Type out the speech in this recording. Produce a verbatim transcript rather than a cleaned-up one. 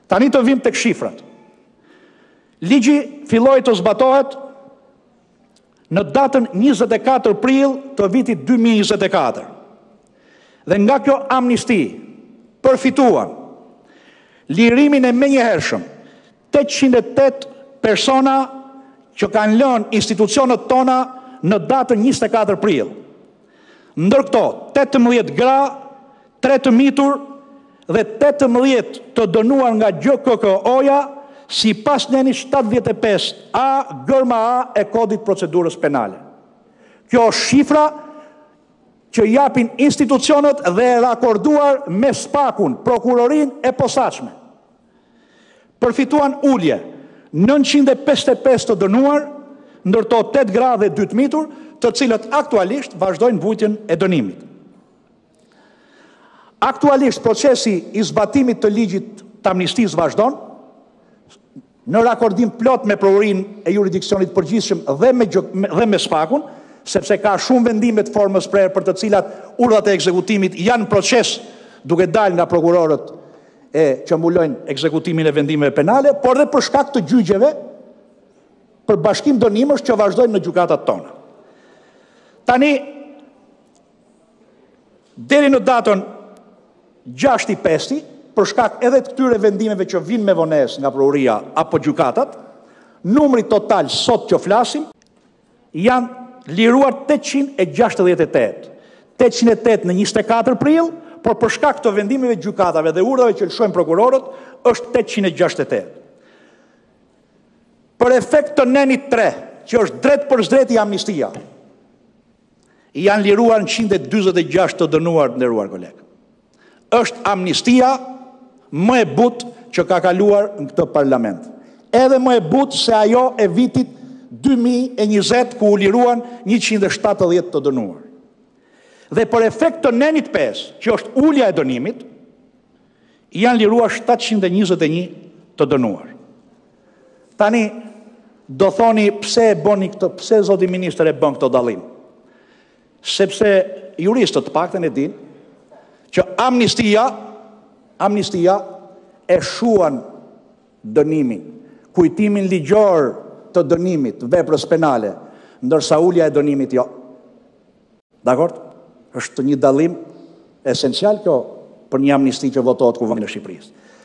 Tani të vim tek shifrat. Ligji filloi të zbatohet në datën njëzet e katër prill të vitit dy mijë e njëzet e katër. Dhe nga kjo amnisti përfituan lirimin e menjëhershëm tetëqind e tetë persona që kanë lënë institucionet tona në datën njëzet e katër prill. Ndër këto tetëmbëdhjetë gra, tre të mitur dhe tetëmbëdhjetë të dënuar nga G K K O-ja si pas njeni shtatëdhjetë e pesë A, gërma A e kodit procedurës penale. Kjo është shifra që japin institucionet dhe e rakorduar me spakun, prokurorin e posaçme. Përfituan ulje nëntëqind e pesëdhjetë e pesë të dënuar, ndërto tetë gra dhe dy të mitur, të cilët aktualisht vazhdojnë vujtjen e dënimit. Aktualisht procesi i zbatimit të ligjit të amnistisë vazhdon, në rakordim plot me provurinë e jurisdiksionit përgjithshëm dhe me, dhe me spakun, sepse ka shumë vendime të formës prerë për të cilat urdhat e ekzekutimit janë proces duke dalë nga prokurorët e që mbulojnë ekzekutimin e vendimeve penale, por dhe për shkak të gjyqjeve për bashkim dënimësh që vazhdojnë në gjykatat tona. Tani, deri në datën gjashtë i pesti, për shkak edhe të këtyre vendimeve që vinë me vonesë nga prokuria apo gjykatat, numri total sot që flasim janë liruar tetëqind e gjashtëdhjetë e tetë. tetëqind e tetë në njëzet e katër prill, por për shkak të vendimeve gjykatave dhe urdhave që lëshojnë prokurorët, është tetëqind e gjashtëdhjetë e tetë. Për efekt të nenit tre, që është drejt për drejt i amnistia, janë liruar në njëqind e dyzet e gjashtë të dënuar, nderuar kolegë. Është amnistia më e butë që ka kaluar në këtë parlament. Edhe më e butë se ajo e vitit dy mijë e njëzet, ku u liruan njëqind e shtatëdhjetë të dënuar. Dhe për efekt të nenit pesë, që është ulja e dënimit, janë liruar shtatëqind e njëzet e një të dënuar. Tani, do thoni pse e bëni këtë, pse zoti ministër e bën këtë dallim? Sepse juristët të paktën e dinë që amnistia, amnistia e shuan dënimin, kujtimin ligjor të dënimit, veprës penale, ndërsa ulja e dënimit jo. Dakord? Është një dallim esencial kjo për një amnisti që votohet kuvendit në Shqipërisë.